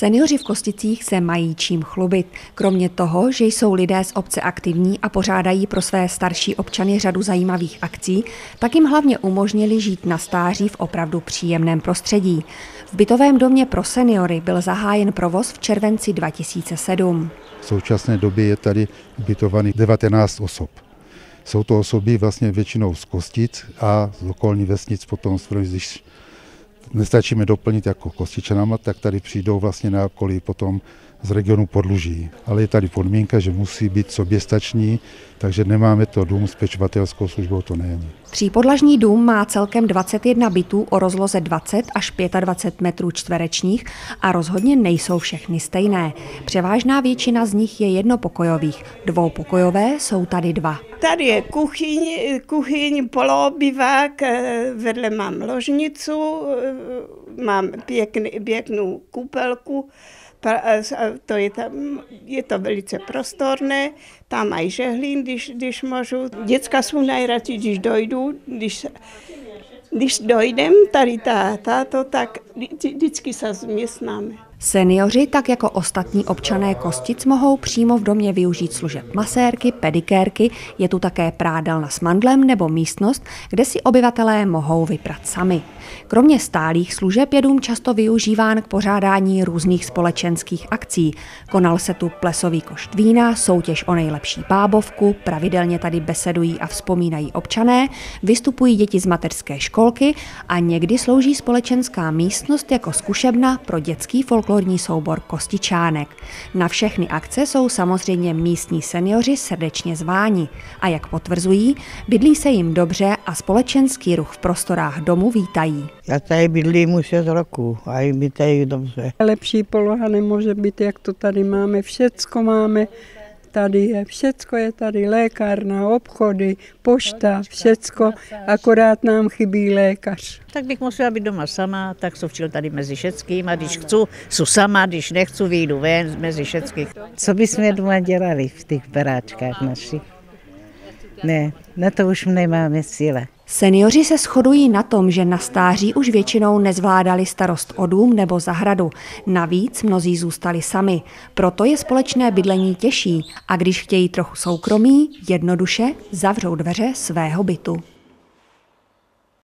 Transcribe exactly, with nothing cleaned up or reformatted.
Senioři v Kosticích se mají čím chlubit. Kromě toho, že jsou lidé z obce aktivní a pořádají pro své starší občany řadu zajímavých akcí, tak jim hlavně umožnili žít na stáří v opravdu příjemném prostředí. V bytovém domě pro seniory byl zahájen provoz v červenci dva tisíce sedm. V současné době je tady ubytovaných devatenáct osob. Jsou to osoby vlastně většinou z Kostic a z okolní vesnic potom, když nestačíme doplnit jako Kostičanama, tak tady přijdou vlastně na okolí potom z regionu Podluží. Ale je tady podmínka, že musí být soběstační, takže nemáme to dům s pečovatelskou službou, to není. Třípodlažní dům má celkem dvacet jedna bytů o rozloze dvacet až dvacet pět metrů čtverečních a rozhodně nejsou všechny stejné. Převážná většina z nich je jednopokojových, dvoupokojové jsou tady dva. Tady je kuchyň, kuchyň, poloobyvák, vedle mám ložnicu, mám pěkný, pěknou koupelku. To je, tam, je to velice prostorné, tam mají žehlín, když, když můžu. Děcka jsou nejradši, když dojdu, když, když dojdem tady táto, tak vždycky se změstnáme. Seniori, tak jako ostatní občané Kostic, mohou přímo v domě využít služeb masérky, pedikérky, je tu také prádelna s mandlem nebo místnost, kde si obyvatelé mohou vyprat sami. Kromě stálých služeb je dům často využíván k pořádání různých společenských akcí. Konal se tu plesový košt vína, soutěž o nejlepší bábovku, pravidelně tady besedují a vzpomínají občané, vystupují děti z mateřské školky a někdy slouží společenská místnost jako zkušebna pro dětský folklorní soubor Kostičánek. Na všechny akce jsou samozřejmě místní senioři srdečně zváni a jak potvrzují, bydlí se jim dobře a společenský ruch v prostorách domu vítají. Já tady bydlím už šest roků a jim mi tady dobře. Lepší poloha nemůže být, jak to tady máme. Všecko máme. Tady je, všecko je tady, lékárna, obchody, pošta, všecko, akorát nám chybí lékař. Tak bych musela být doma sama, tak sovčil tady mezi všeckým a když chci, jsou sama, když nechci, vyjdu ven mezi všeckých. Co bychom doma dělali v těch baráčkách našich? Ne, na to už nemáme síle. Seniori se shodují na tom, že na stáří už většinou nezvládali starost o dům nebo zahradu. Navíc mnozí zůstali sami. Proto je společné bydlení těžší a když chtějí trochu soukromí, jednoduše zavřou dveře svého bytu.